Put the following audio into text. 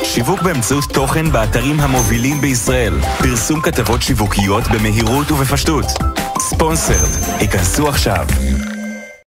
שיווק באמצעות תוכן באתרים המובילים בישראל. פרסום כתבות שיווקיות במהירות ובפשטות. ספונסרד. היכנסו עכשיו.